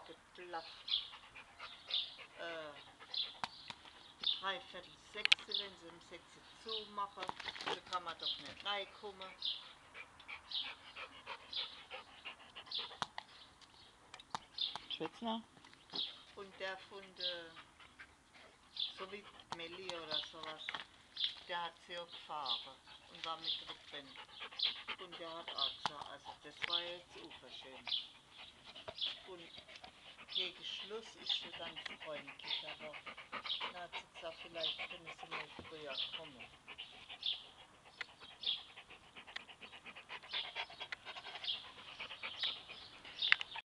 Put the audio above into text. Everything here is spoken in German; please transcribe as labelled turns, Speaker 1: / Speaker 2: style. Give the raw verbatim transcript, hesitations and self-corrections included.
Speaker 1: geblafft. Äh, dreiviertel sechs, wenn sie um sechs zumachen, da kann man doch nicht reinkommen.
Speaker 2: Schwitzner?
Speaker 1: Und der von der, so wie Melli oder sowas, der hat sie auch gefahren und war mit drin. Und der hat auch gesagt, also das war jetzt unverschämt. Und gegen Schluss ist sie ganz freundlich, aber dann hat sie gesagt, vielleicht können sie mal früher kommen.